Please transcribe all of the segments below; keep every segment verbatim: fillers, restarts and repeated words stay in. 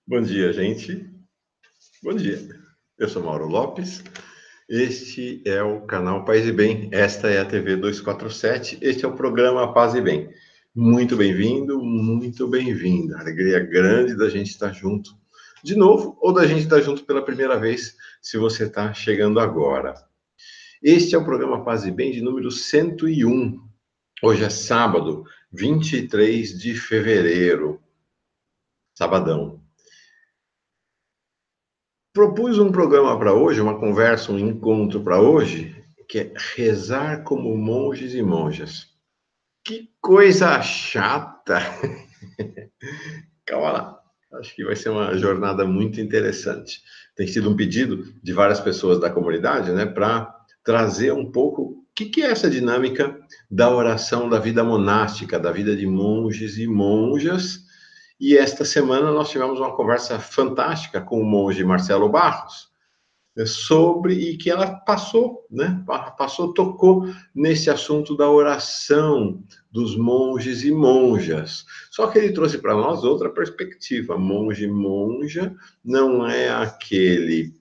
Bom dia, gente. Bom dia. Eu sou Mauro Lopes. Este é o canal Paz e Bem. Esta é a T V duzentos e quarenta e sete. Este é o programa Paz e Bem. Muito bem-vindo, muito bem-vinda. Alegria grande da gente estar junto de novo ou da gente estar junto pela primeira vez, se você está chegando agora. Este é o programa Paz e Bem de número cento e um. Hoje é sábado, vinte e três de fevereiro. Sabadão. Propus um programa para hoje, uma conversa, um encontro para hoje, que é rezar como monges e monjas. Que coisa chata! Calma lá. Acho que vai ser uma jornada muito interessante. Tem sido um pedido de várias pessoas da comunidade, né, para trazer um pouco o que, que é essa dinâmica da oração da vida monástica, da vida de monges e monjas. E esta semana nós tivemos uma conversa fantástica com o monge Marcelo Barros, sobre, e que ela passou, né? Passou, tocou nesse assunto da oração dos monges e monjas. Só que ele trouxe para nós outra perspectiva. Monge e monja não é aquele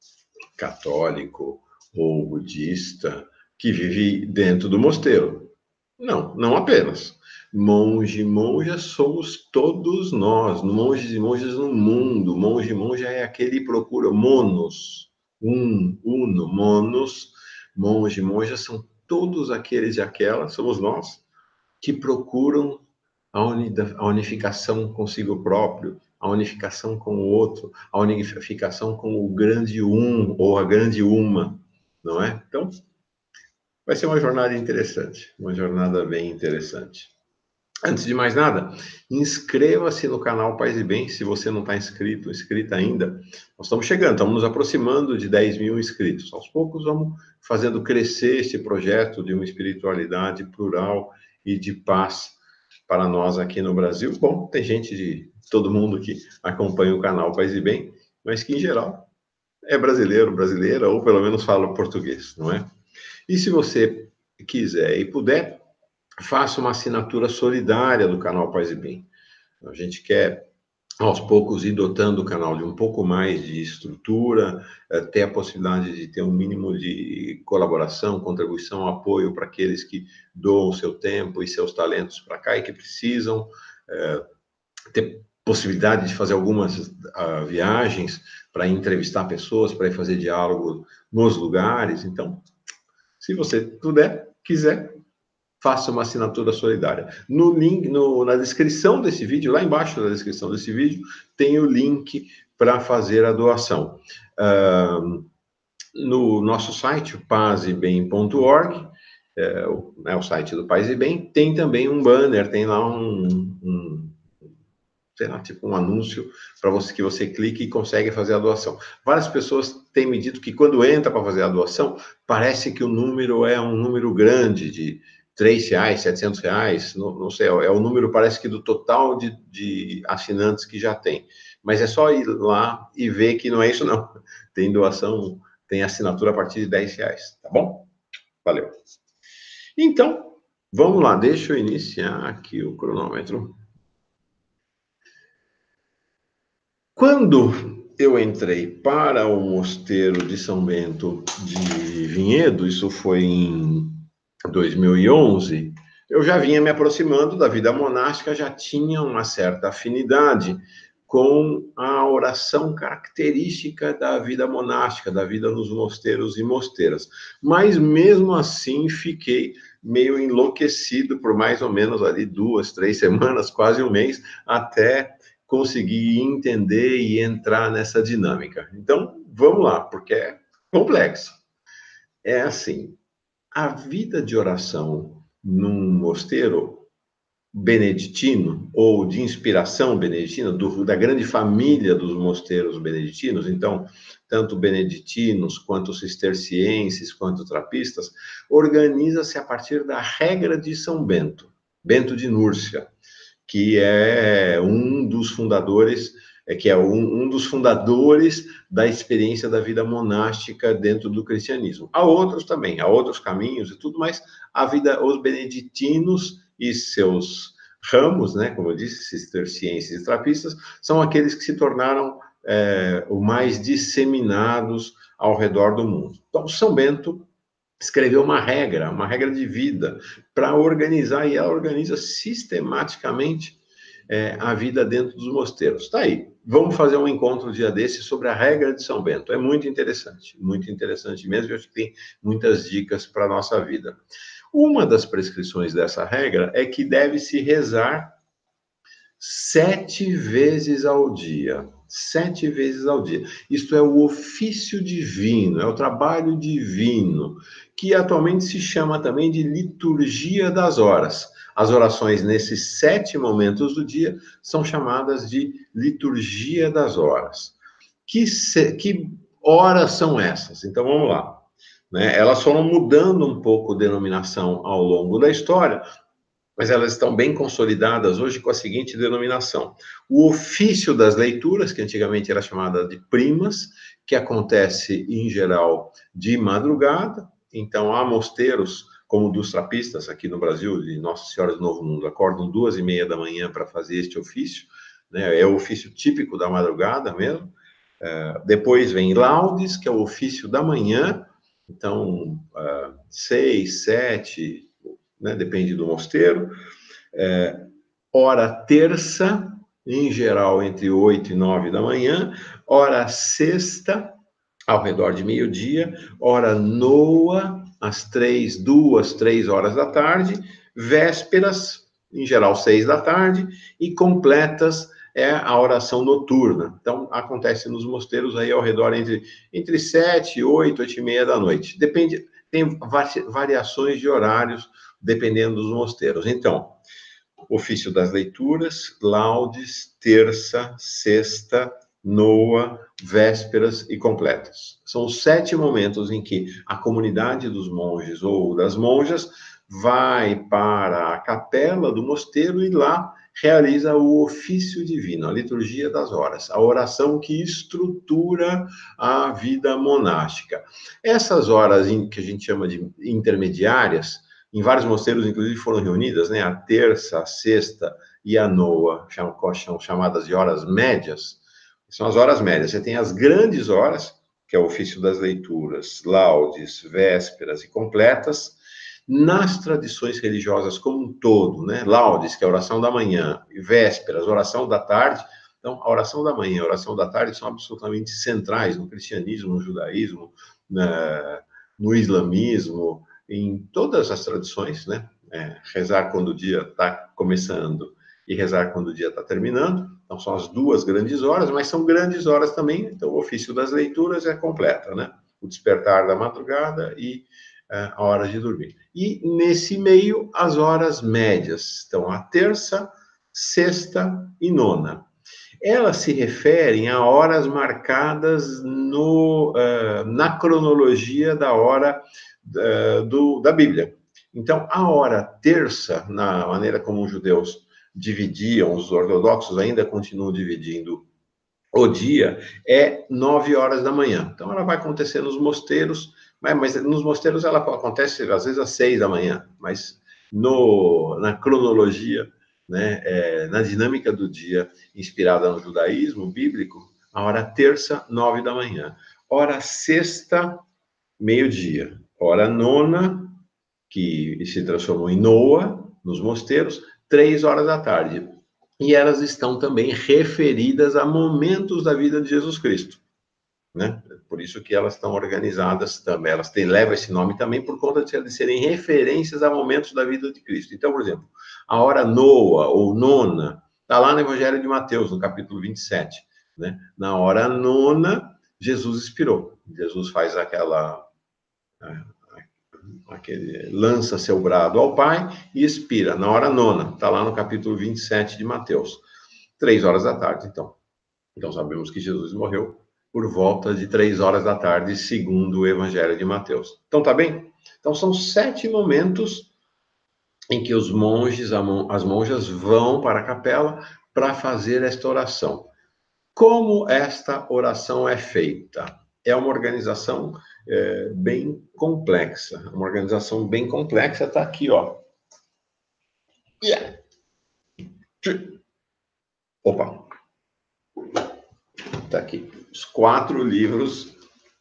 católico ou budista que vive dentro do mosteiro. Não, não apenas. Monge e monja somos todos nós, monges e monjas no mundo. Monge e monja é aquele que procura monos, um, uno, monos, monge e monja são todos aqueles e aquelas, somos nós, que procuram a, uni, a unificação consigo próprio, a unificação com o outro, a unificação com o grande um ou a grande uma, não é? Então, vai ser uma jornada interessante, uma jornada bem interessante. Antes de mais nada, inscreva-se no canal Paz e Bem, se você não está inscrito, inscrita ainda. Nós estamos chegando, estamos nos aproximando de dez mil inscritos. Aos poucos vamos fazendo crescer esse projeto de uma espiritualidade plural e de paz para nós aqui no Brasil. Bom, tem gente de todo mundo que acompanha o canal Paz e Bem, mas que em geral é brasileiro, brasileira, ou pelo menos fala português, não é? E se você quiser e puder, faça uma assinatura solidária do canal Paz e Bem. A gente quer, aos poucos, ir dotando o canal de um pouco mais de estrutura, ter a possibilidade de ter um mínimo de colaboração, contribuição, apoio para aqueles que doam o seu tempo e seus talentos para cá e que precisam, é, ter possibilidade de fazer algumas uh, viagens para entrevistar pessoas, para ir fazer diálogo nos lugares. Então, se você puder, quiser, faça uma assinatura solidária. No link, no, na descrição desse vídeo, lá embaixo da descrição desse vídeo, tem o link para fazer a doação. Uh, no nosso site, paz e bem ponto org, é, é o site do Paz e Bem, tem também um banner, tem lá um, um sei lá, tipo um anúncio para você que você clique e consegue fazer a doação. Várias pessoas têm me dito que quando entra para fazer a doação, parece que o número é um número grande de três reais, setecentos reais, não, não sei, é o número, parece que do total de, de assinantes que já tem. Mas é só ir lá e ver que não é isso, não. Tem doação, tem assinatura a partir de dez reais, tá bom? Valeu. Então, vamos lá, deixa eu iniciar aqui o cronômetro. Quando eu entrei para o mosteiro de São Bento de Vinhedo, isso foi em dois mil e onze, eu já vinha me aproximando da vida monástica, já tinha uma certa afinidade com a oração característica da vida monástica, da vida nos mosteiros e mosteiras. Mas mesmo assim fiquei meio enlouquecido por mais ou menos ali duas, três semanas, quase um mês, até conseguir entender e entrar nessa dinâmica. Então, vamos lá, porque é complexo. É assim, a vida de oração num mosteiro beneditino, ou de inspiração beneditina, do, da grande família dos mosteiros beneditinos, então, tanto beneditinos, quanto cistercienses, quanto trapistas, organiza-se a partir da regra de São Bento, Bento de Núrcia, que é um dos fundadores, é, que é um, um dos fundadores da experiência da vida monástica dentro do cristianismo. Há outros também, há outros caminhos e tudo, mas a vida, os beneditinos e seus ramos, né, como eu disse, cistercienses e trapistas, são aqueles que se tornaram é, o mais disseminados ao redor do mundo. Então, São Bento escreveu uma regra, uma regra de vida, para organizar, e ela organiza sistematicamente é, a vida dentro dos mosteiros. Tá aí, vamos fazer um encontro um dia desse sobre a regra de São Bento. É muito interessante, muito interessante mesmo, eu acho que tem muitas dicas para a nossa vida. Uma das prescrições dessa regra é que deve-se rezar sete vezes ao dia. Sete vezes ao dia. Isto é o ofício divino, é o trabalho divino, que atualmente se chama também de liturgia das horas. As orações nesses sete momentos do dia são chamadas de liturgia das horas. Que, se, que horas são essas? Então vamos lá. Né? Elas foram mudando um pouco a denominação ao longo da história, mas elas estão bem consolidadas hoje com a seguinte denominação: o ofício das leituras, que antigamente era chamada de primas, que acontece, em geral, de madrugada. Então, há mosteiros, como dos trapistas aqui no Brasil, de Nossa Senhora do Novo Mundo, acordam duas e meia da manhã para fazer este ofício, né? É o ofício típico da madrugada mesmo. Uh, depois vem laudes, que é o ofício da manhã, então, uh, seis, sete... Né, depende do mosteiro, é, hora terça, em geral entre oito e nove da manhã, hora sexta, ao redor de meio-dia, hora noa, às três, duas, três horas da tarde, vésperas, em geral seis da tarde, e completas é a oração noturna. Então, acontece nos mosteiros aí ao redor entre, entre sete, oito, oito e meia da noite. Depende, tem variações de horários, dependendo dos mosteiros. Então, ofício das leituras, laudes, terça, sexta, noa, vésperas e completas. São os sete momentos em que a comunidade dos monges ou das monjas vai para a capela do mosteiro e lá realiza o ofício divino, a liturgia das horas, a oração que estrutura a vida monástica. Essas horas que a gente chama de intermediárias, em vários mosteiros, inclusive, foram reunidas, né? A terça, a sexta e a noa, são chamadas de horas médias. São as horas médias. Você tem as grandes horas, que é o ofício das leituras, laudes, vésperas e completas. Nas tradições religiosas como um todo, né? Laudes, que é a oração da manhã, e vésperas, oração da tarde. Então, a oração da manhã e a oração da tarde são absolutamente centrais no cristianismo, no judaísmo, na, no islamismo, em todas as tradições, né? É, rezar quando o dia está começando e rezar quando o dia está terminando. Então, são as duas grandes horas, mas são grandes horas também. Então, o ofício das leituras é completa, né? O despertar da madrugada e é, a hora de dormir. E, nesse meio, as horas médias. Então, a terça, sexta e nona. Elas se referem a horas marcadas no, uh, na cronologia da hora uh, do, da Bíblia. Então, a hora terça, na maneira como os judeus dividiam, os ortodoxos ainda continuam dividindo o dia, é nove horas da manhã. Então, ela vai acontecer nos mosteiros, mas, mas nos mosteiros ela acontece às vezes às seis da manhã, mas no, na cronologia, né, é, na dinâmica do dia, inspirada no judaísmo bíblico, a hora terça, nove da manhã. Hora sexta, meio-dia. Hora nona, que se transformou em noa, nos mosteiros, três horas da tarde. E elas estão também referidas a momentos da vida de Jesus Cristo, né? Por isso que elas estão organizadas também, elas têm, levam esse nome também por conta de serem referências a momentos da vida de Cristo. Então, por exemplo, a hora noa ou nona está lá no Evangelho de Mateus, no capítulo vinte e sete, né? Na hora nona, Jesus expirou. Jesus faz aquela... aquele, lança seu brado ao Pai e expira, na hora nona, está lá no capítulo vinte e sete de Mateus, três horas da tarde, então. Então sabemos que Jesus morreu por volta de três horas da tarde, segundo o Evangelho de Mateus. Então, tá bem? Então, são sete momentos em que os monges, as monjas vão para a capela para fazer esta oração. Como esta oração é feita? É uma organização é, bem complexa. Uma organização bem complexa está aqui, ó. Yeah. Opa! Tá aqui. Os quatro livros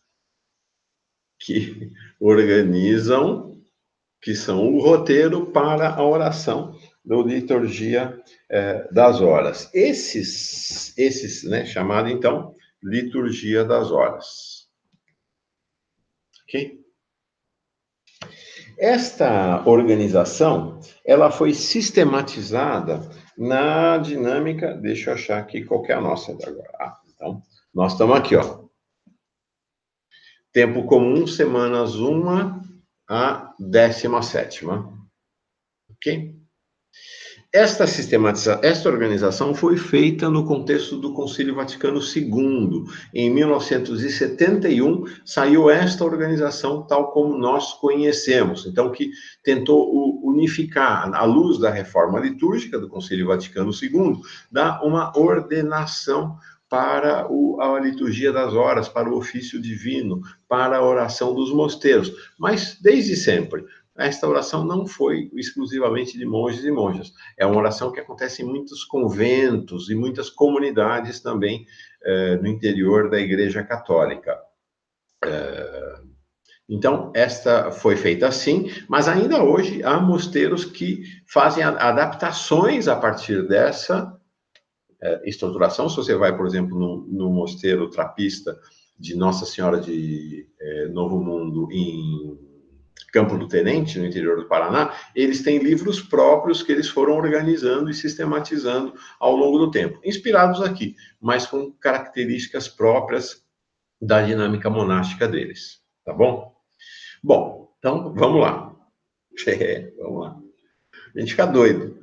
que organizam, que são o roteiro para a oração da liturgia eh, das horas. Esses, esses, né, chamado então liturgia das horas. Ok? Esta organização, ela foi sistematizada na dinâmica, deixa eu achar aqui qual que é a nossa agora. Ah, então, nós estamos aqui, ó. Tempo comum, semanas uma a décima sétima. Ok? Esta sistematização, esta organização foi feita no contexto do Concílio Vaticano segundo. Em mil novecentos e setenta e um, saiu esta organização tal como nós conhecemos. Então, que tentou unificar, à luz da reforma litúrgica do Concílio Vaticano segundo, dar uma ordenação para o, a liturgia das horas, para o ofício divino, para a oração dos mosteiros. Mas, desde sempre, esta oração não foi exclusivamente de monges e monjas. É uma oração que acontece em muitos conventos e muitas comunidades também eh, no interior da Igreja Católica. Eh, então, esta foi feita assim, mas ainda hoje há mosteiros que fazem adaptações a partir dessa eh, estruturação. Se você vai, por exemplo, no, no mosteiro trapista de Nossa Senhora de eh, Novo Mundo, em Campo do Tenente, no interior do Paraná, eles têm livros próprios que eles foram organizando e sistematizando ao longo do tempo, inspirados aqui, mas com características próprias da dinâmica monástica deles, tá bom? Bom, então vamos lá. É, vamos lá. A gente fica doido.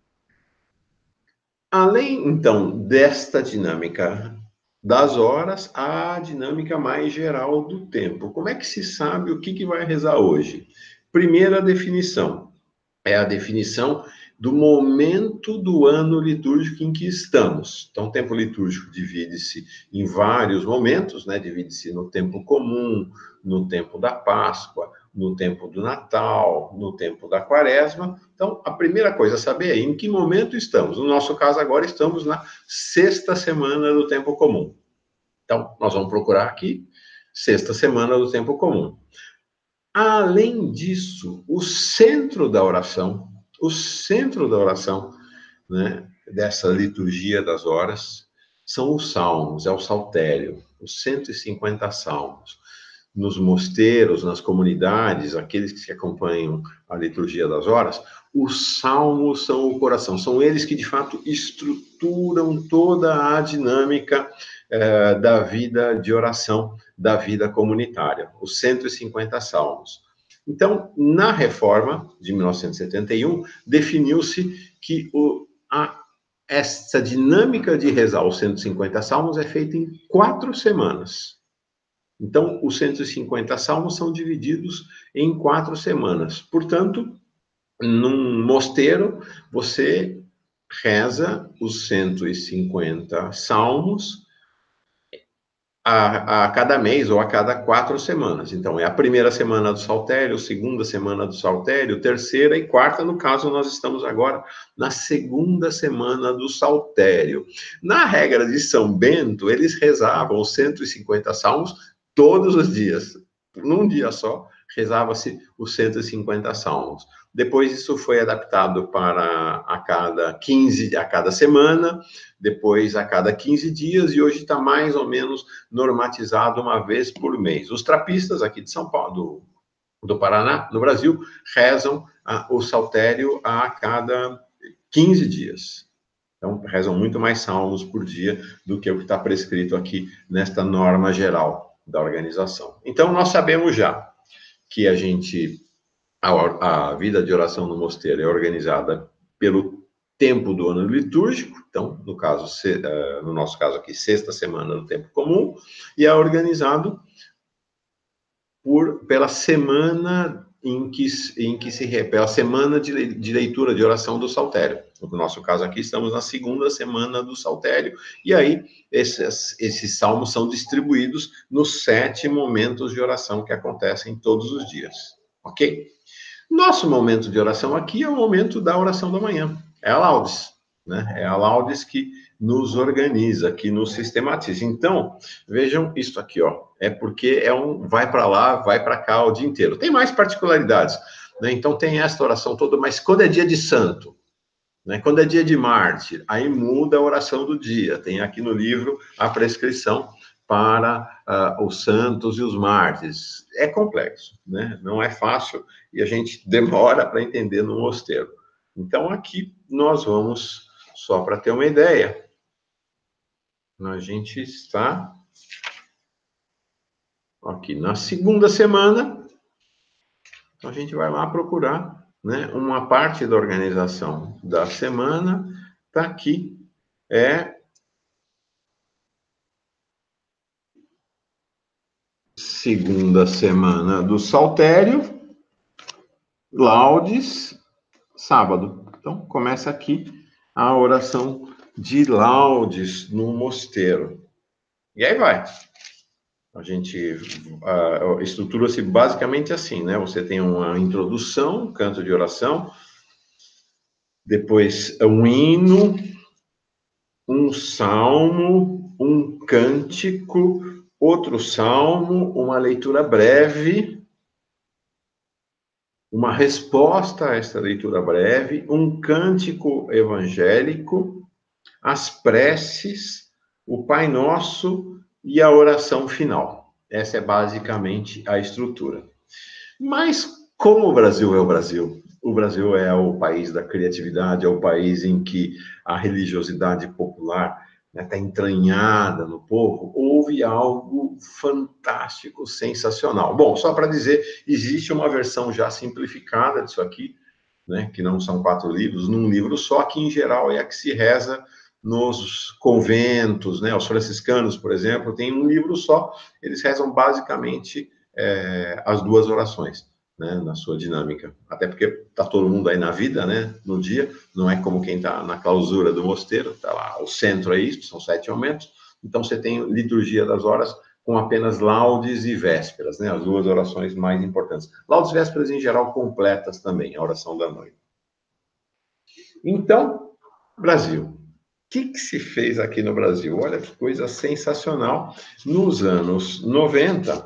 Além, então, desta dinâmica das horas, há a dinâmica mais geral do tempo. Como é que se sabe o que, que vai rezar hoje? Primeira definição, é a definição do momento do ano litúrgico em que estamos. Então, o tempo litúrgico divide-se em vários momentos, né? Divide-se no tempo comum, no tempo da Páscoa, no tempo do Natal, no tempo da Quaresma. Então, a primeira coisa a saber é em que momento estamos. No nosso caso, agora estamos na sexta semana do tempo comum. Então, nós vamos procurar aqui, sexta semana do tempo comum. Além disso, o centro da oração, o centro da oração, né, dessa liturgia das horas, são os salmos, é o saltério, os cento e cinquenta salmos. Nos mosteiros, nas comunidades, aqueles que se acompanham a liturgia das horas, os salmos são o coração, são eles que, de fato, estruturam toda a dinâmica eh, da vida de oração, da vida comunitária, os cento e cinquenta salmos. Então, na reforma de mil novecentos e setenta e um, definiu-se que o, a, essa dinâmica de rezar os cento e cinquenta salmos é feita em quatro semanas. Então, os cento e cinquenta salmos são divididos em quatro semanas. Portanto, num mosteiro, você reza os cento e cinquenta salmos a, a cada mês ou a cada quatro semanas. Então, é a primeira semana do saltério, segunda semana do saltério, terceira e quarta. No caso, nós estamos agora na segunda semana do saltério. Na regra de São Bento, eles rezavam os cento e cinquenta salmos todos os dias. Num dia só, rezava-se os cento e cinquenta salmos. Depois isso foi adaptado para a cada quinze, a cada semana, depois a cada quinze dias, e hoje está mais ou menos normatizado uma vez por mês. Os trapistas aqui de São Paulo, do, do Paraná, no Brasil, rezam a, o saltério a cada quinze dias. Então, rezam muito mais salmos por dia do que o que está prescrito aqui nesta norma geral da organização. Então, nós sabemos já que a gente... A, a vida de oração no mosteiro é organizada pelo tempo do ano litúrgico, então, no caso, se, uh, no nosso caso aqui, sexta semana do tempo comum, e é organizado por, pela semana em que, em que se pela semana de, de leitura de oração do saltério. No nosso caso aqui, estamos na segunda semana do saltério, e aí esses, esses salmos são distribuídos nos sete momentos de oração que acontecem todos os dias, ok? Nosso momento de oração aqui é o momento da oração da manhã, é a laudes. né? É a Laudes que nos organiza, que nos sistematiza. Então, vejam isso aqui, ó. É porque é um vai para lá, vai para cá o dia inteiro. Tem mais particularidades, né? Então tem esta oração toda, mas quando é dia de santo, né? Quando é dia de mártir, aí muda a oração do dia. Tem aqui no livro a prescrição para uh, os santos e os mártires. É complexo, né? Não é fácil e a gente demora para entender no mosteiro. Então, aqui nós vamos, só para ter uma ideia, a gente está aqui na segunda semana, então a gente vai lá procurar, né, uma parte da organização da semana, está aqui, é segunda semana do Saltério, Laudes, sábado. Então, começa aqui a oração de Laudes no mosteiro. E aí vai. A gente uh, estrutura-se basicamente assim, né? Você tem uma introdução, um canto de oração, depois um hino, um salmo, um cântico, outro salmo, uma leitura breve, uma resposta a esta leitura breve, um cântico evangélico, as preces, o Pai Nosso e a oração final. Essa é basicamente a estrutura. Mas como o Brasil é o Brasil, o Brasil é o país da criatividade, é o país em que a religiosidade popular está, né, entranhada no povo, houve algo fantástico, sensacional. Bom, só para dizer, existe uma versão já simplificada disso aqui, né, que não são quatro livros, num livro só, que em geral é a que se reza nos conventos, né, os franciscanos, por exemplo, tem um livro só, eles rezam basicamente é, as duas orações, né, na sua dinâmica, até porque está todo mundo aí na vida, né, no dia, não é como quem está na clausura do mosteiro, está lá, o centro é isso, são sete aumentos, então você tem liturgia das horas com apenas laudes e vésperas, né, as duas orações mais importantes. Laudes e vésperas, em geral, completas também, a oração da noite. Então, Brasil. O que, que se fez aqui no Brasil? Olha que coisa sensacional. Nos anos noventa,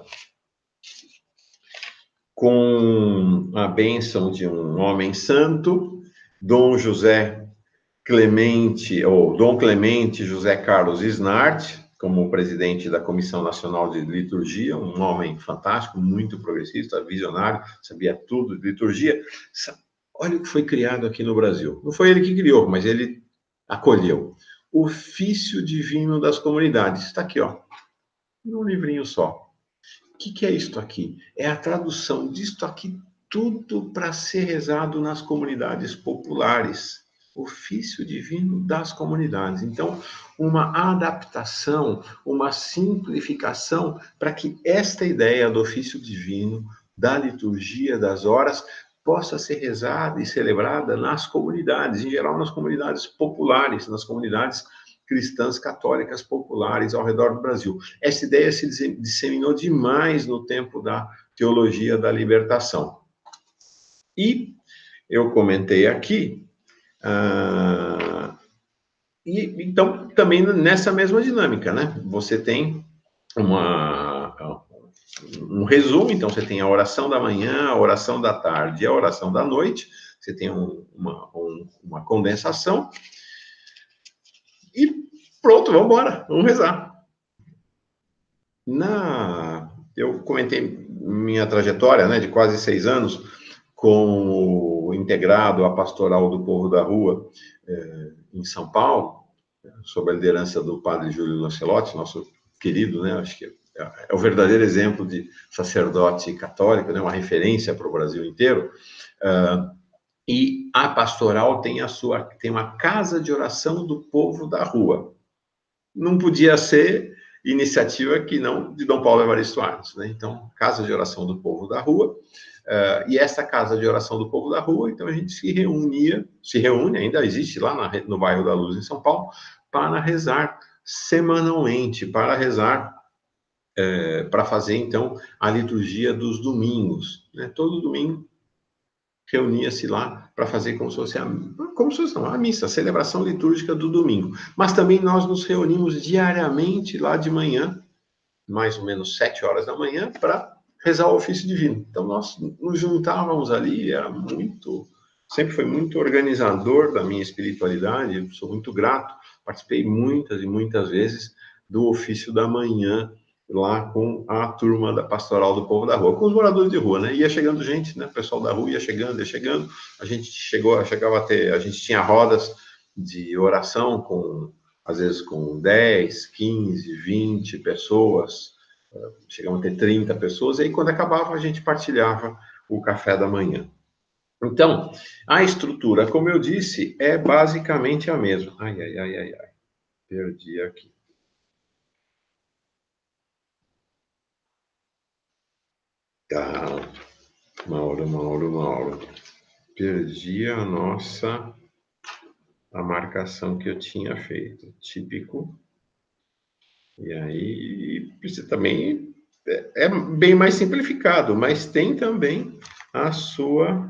com a bênção de um homem santo, Dom José Clemente, ou Dom Clemente José Carlos Snart, como presidente da Comissão Nacional de Liturgia, um homem fantástico, muito progressista, visionário, sabia tudo de liturgia. Olha o que foi criado aqui no Brasil. Não foi ele que criou, mas ele acolheu. Ofício Divino das Comunidades. Está aqui, ó, num livrinho só. O que, que é isto aqui? É a tradução disto aqui, tudo para ser rezado nas comunidades populares. Ofício Divino das Comunidades. Então, uma adaptação, uma simplificação para que esta ideia do ofício divino, da liturgia das horas, possa ser rezada e celebrada nas comunidades, em geral nas comunidades populares, nas comunidades cristãs católicas populares ao redor do Brasil. Essa ideia se disseminou demais no tempo da teologia da libertação. E eu comentei aqui, ah, e então também nessa mesma dinâmica, né? Você tem uma um resumo, então você tem a oração da manhã, a oração da tarde e a oração da noite, você tem um, uma, um, uma condensação, e pronto, vamos embora, vamos rezar. Na, eu comentei minha trajetória, né, de quase seis anos, como integrado à Pastoral do Povo da Rua, eh, em São Paulo, sob a liderança do padre Júlio Lancelotti, nosso querido, né, acho que é o verdadeiro exemplo de sacerdote católico, né, uma referência para o Brasil inteiro. Uh, e a pastoral tem a sua, tem uma casa de oração do povo da rua. Não podia ser iniciativa que não de Dom Paulo Evaristo Arnes, né? Então, casa de oração do povo da rua. Uh, e essa casa de oração do povo da rua, então a gente se reunia, se reúne, ainda existe lá na, no bairro da Luz, em São Paulo, para rezar semanalmente, para rezar É, para fazer, então, a liturgia dos domingos. Né? Todo domingo reunia-se lá para fazer como se fosse a, como se fosse não, a missa, a celebração litúrgica do domingo. Mas também nós nos reunimos diariamente lá de manhã, mais ou menos sete horas da manhã, para rezar o ofício divino. Então nós nos juntávamos ali, era muito, sempre foi muito organizador da minha espiritualidade, sou muito grato, participei muitas e muitas vezes do ofício da manhã, lá com a turma da Pastoral do Povo da Rua, com os moradores de rua, né? Ia chegando gente, né? O pessoal da rua ia chegando, ia chegando. A gente chegou, chegava a ter, a gente tinha rodas de oração com, às vezes, com dez, quinze, vinte pessoas. Chegamos a ter trinta pessoas. E aí, quando acabava, a gente partilhava o café da manhã. Então, a estrutura, como eu disse, é basicamente a mesma. Ai, ai, ai, ai, ai. Perdi aqui. Tá. Mauro, Mauro, Mauro. Perdi a nossa, a marcação que eu tinha feito. Típico. E aí, precisa também, é, é bem mais simplificado, mas tem também a sua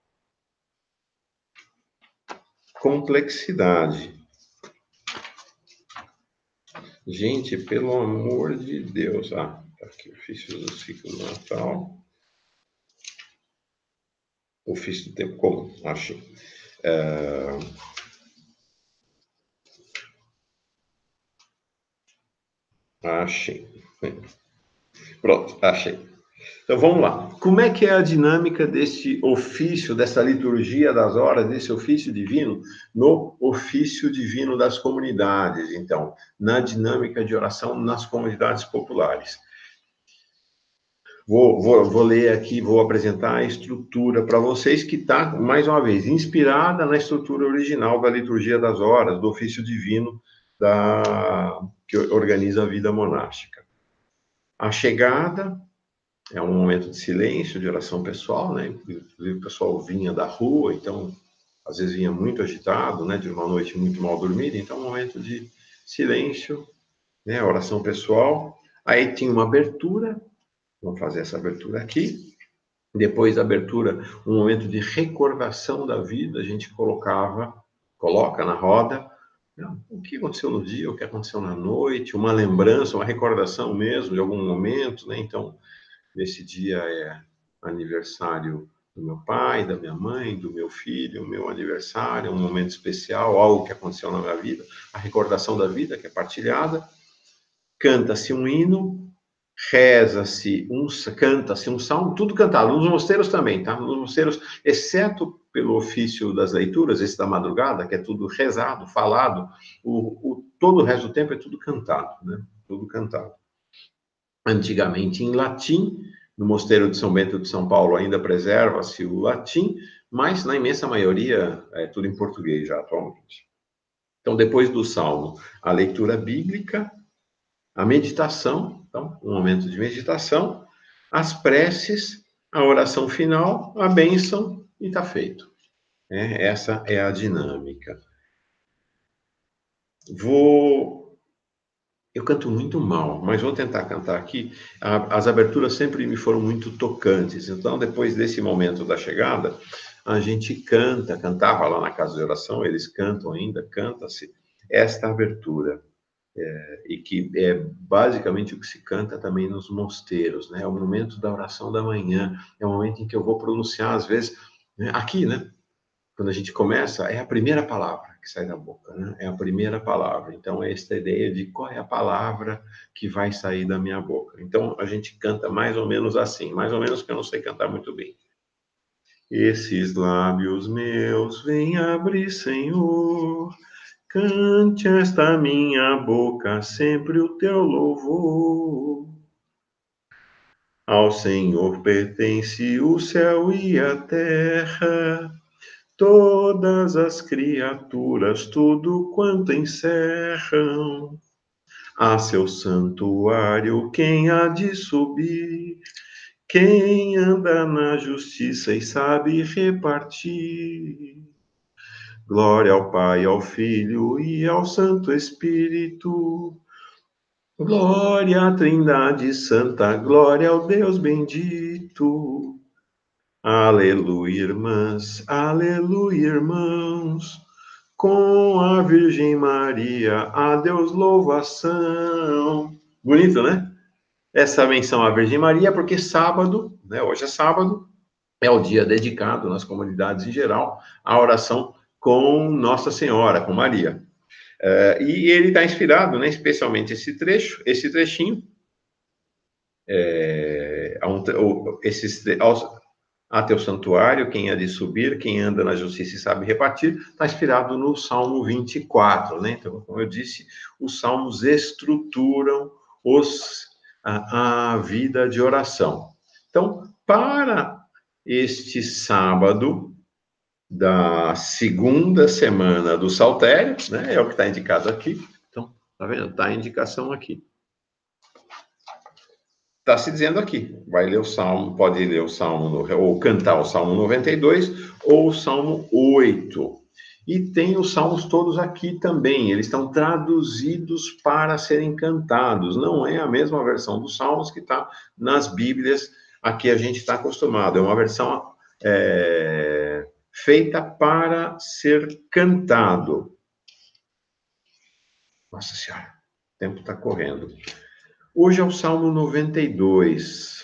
complexidade. Gente, pelo amor de Deus. Ah, tá aqui, ofício do ciclo do Natal. Ofício do tempo comum, achei. É... Achei. Pronto, achei. Então vamos lá. Como é que é a dinâmica desse ofício, dessa liturgia das horas, desse ofício divino, no ofício divino das comunidades? Então, na dinâmica de oração nas comunidades populares. Vou, vou, vou ler aqui, vou apresentar a estrutura para vocês, que está, mais uma vez, inspirada na estrutura original da liturgia das horas, do ofício divino da, que organiza a vida monástica. A chegada é um momento de silêncio, de oração pessoal, né? Inclusive o pessoal vinha da rua, então, às vezes vinha muito agitado, né? De uma noite muito mal dormida, então, um momento de silêncio, né? Oração pessoal. Aí tinha uma abertura. Vamos fazer essa abertura aqui. Depois da abertura, um momento de recordação da vida, a gente colocava, coloca na roda, né, o que aconteceu no dia, o que aconteceu na noite, uma lembrança, uma recordação mesmo de algum momento, né? Então, nesse dia é aniversário do meu pai, da minha mãe, do meu filho, meu aniversário, um momento especial, algo que aconteceu na minha vida, a recordação da vida que é partilhada, canta-se um hino, reza-se, um, canta-se um salmo, tudo cantado, nos mosteiros também, tá? Nos mosteiros, exceto pelo ofício das leituras, esse da madrugada, que é tudo rezado, falado, o, o, todo o resto do tempo é tudo cantado, né? Tudo cantado. Antigamente em latim, no Mosteiro de São Bento de São Paulo ainda preserva-se o latim, mas na imensa maioria é tudo em português já atualmente. Então, depois do salmo, a leitura bíblica, a meditação, então, um momento de meditação, as preces, a oração final, a bênção e está feito. É, essa é a dinâmica. Vou... Eu canto muito mal, mas vou tentar cantar aqui. As aberturas sempre me foram muito tocantes, então, depois desse momento da chegada, a gente canta, cantava lá na casa de oração, eles cantam ainda, canta-se esta abertura. É, e que é basicamente o que se canta também nos mosteiros, né? É o momento da oração da manhã, é o momento em que eu vou pronunciar, às vezes, né? Aqui, né? Quando a gente começa, é a primeira palavra que sai da boca, né? É a primeira palavra. Então, é esta ideia de qual é a palavra que vai sair da minha boca. Então, a gente canta mais ou menos assim, mais ou menos que eu não sei cantar muito bem. Esses lábios meus, vem abrir, Senhor, cante esta minha boca sempre o teu louvor. Ao Senhor pertence o céu e a terra, todas as criaturas, tudo quanto encerram. A seu santuário quem há de subir? Quem anda na justiça e sabe repartir? Glória ao Pai, ao Filho e ao Santo Espírito. Glória à Trindade Santa, glória ao Deus bendito. Aleluia, irmãs, aleluia, irmãos, com a Virgem Maria, a Deus louvação. Bonito, né? Essa menção à Virgem Maria, porque sábado, né, hoje é sábado, é o dia dedicado nas comunidades em geral à oração com Nossa Senhora, com Maria. Uh, e ele está inspirado, né, especialmente esse trecho, esse trechinho, é, a um, esses, aos, a teu santuário, quem há de subir, quem anda na justiça e sabe repartir, está inspirado no Salmo vinte e quatro, né? Então, como eu disse, os salmos estruturam os, a, a vida de oração. Então, para este sábado da segunda semana do Saltério, né? É o que está indicado aqui. Então, tá vendo? Está a indicação aqui. Está se dizendo aqui, vai ler o Salmo, pode ler o Salmo, ou cantar o Salmo noventa e dois, ou o Salmo oito. E tem os salmos todos aqui também, eles estão traduzidos para serem cantados, não é a mesma versão dos salmos que está nas Bíblias a que a gente está acostumado, é uma versão é, feita para ser cantado. Nossa Senhora, o tempo está correndo. Hoje é o Salmo noventa e dois.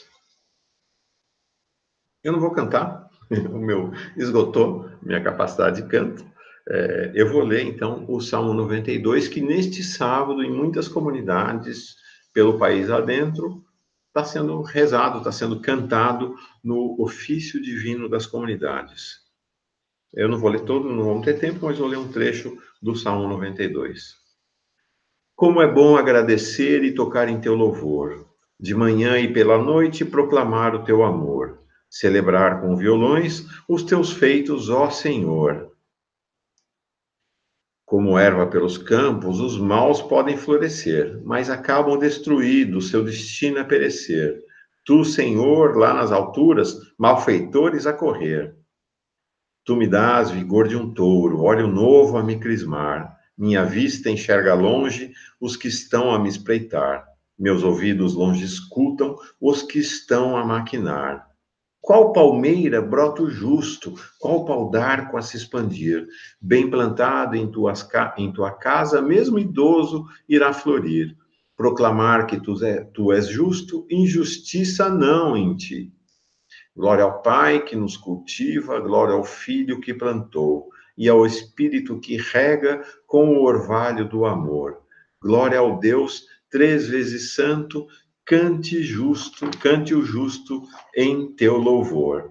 Eu não vou cantar, o meu esgotou, minha capacidade de canto. É, eu vou ler, então, o Salmo noventa e dois, que neste sábado, em muitas comunidades pelo país adentro, está sendo rezado, está sendo cantado no ofício divino das comunidades. Eu não vou ler todo, não vamos ter tempo, mas vou ler um trecho do Salmo noventa e dois. Como é bom agradecer e tocar em teu louvor, de manhã e pela noite proclamar o teu amor, celebrar com violões os teus feitos, ó Senhor. Como erva pelos campos, os maus podem florescer, mas acabam destruídos, seu destino é perecer. Tu, Senhor, lá nas alturas, malfeitores a correr. Tu me dás vigor de um touro, óleo novo a me crismar. Minha vista enxerga longe os que estão a me espreitar. Meus ouvidos longe escutam os que estão a maquinar. Qual palmeira brota o justo, qual pau d'arco a se expandir? Bem plantado em, tuas, em tua casa, mesmo idoso irá florir. Proclamar que tu, é, tu és justo, injustiça não em ti. Glória ao Pai que nos cultiva, glória ao Filho que plantou, e ao Espírito que rega com o orvalho do amor. Glória ao Deus, três vezes santo, cante justo, cante o justo em teu louvor.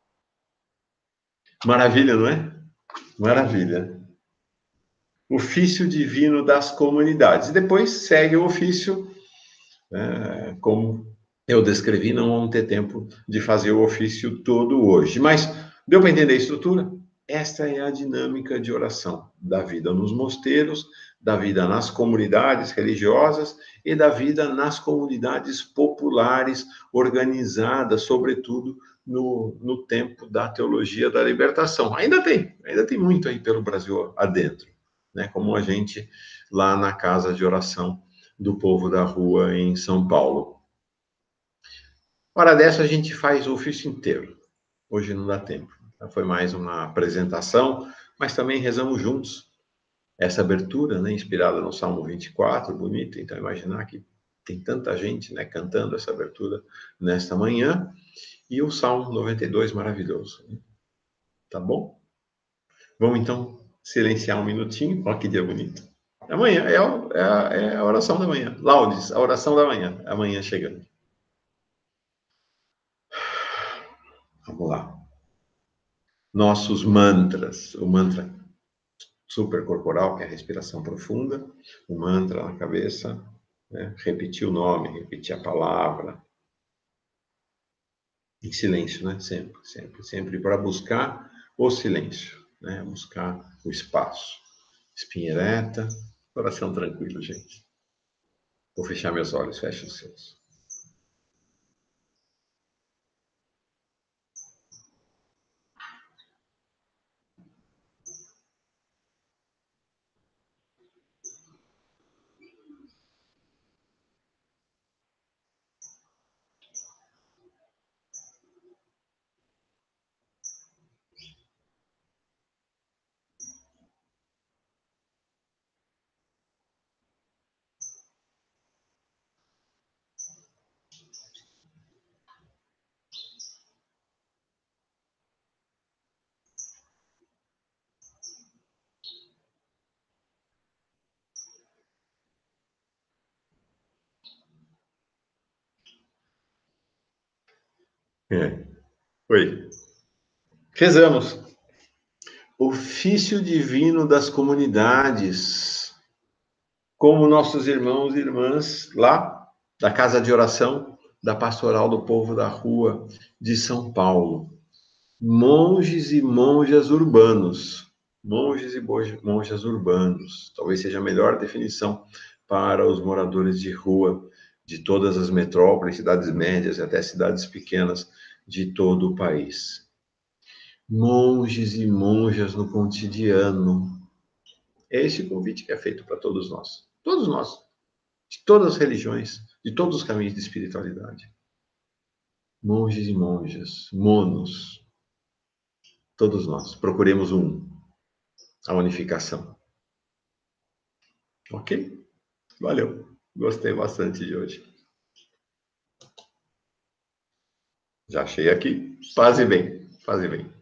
Maravilha, não é? Maravilha. Ofício divino das comunidades. E depois segue o ofício, é, como eu descrevi, não vamos ter tempo de fazer o ofício todo hoje. Mas deu para entender a estrutura? Esta é a dinâmica de oração da vida nos mosteiros, da vida nas comunidades religiosas e da vida nas comunidades populares, organizadas, sobretudo, no, no tempo da teologia da libertação. Ainda tem, ainda tem muito aí pelo Brasil adentro, né? Como a gente lá na casa de oração do povo da rua em São Paulo. Hora dessa a gente faz o ofício inteiro. Hoje não dá tempo. Foi mais uma apresentação, mas também rezamos juntos. Essa abertura, né, inspirada no Salmo vinte e quatro, bonito. Então, imaginar que tem tanta gente, né, cantando essa abertura nesta manhã. E o Salmo noventa e dois, maravilhoso. Tá bom? Vamos, então, silenciar um minutinho. Olha que dia bonito. Amanhã é a, é a, é a oração da manhã. Laudes, a oração da manhã. Amanhã chegando. Vamos lá. Nossos mantras. O mantra supercorporal, que é a respiração profunda. O mantra na cabeça. Né? Repetir o nome, repetir a palavra. Em silêncio, né? Sempre, sempre, sempre para buscar o silêncio, né? Buscar o espaço. Espinha ereta, coração tranquilo, gente. Vou fechar meus olhos, fecha os seus. É. Oi. Rezamos. Ofício divino das comunidades, como nossos irmãos e irmãs lá da Casa de Oração da Pastoral do Povo da Rua de São Paulo. Monges e monjas urbanos. Monges e monjas urbanos. Talvez seja a melhor definição para os moradores de rua de todas as metrópoles, cidades médias e até cidades pequenas de todo o país. Monges e monjas no cotidiano. É esse o convite que é feito para todos nós. Todos nós. De todas as religiões, de todos os caminhos de espiritualidade. Monges e monjas, monos. Todos nós. Procuremos um. A unificação. Ok? Valeu. Gostei bastante de hoje. Já achei aqui. Paz e bem. Paz e bem.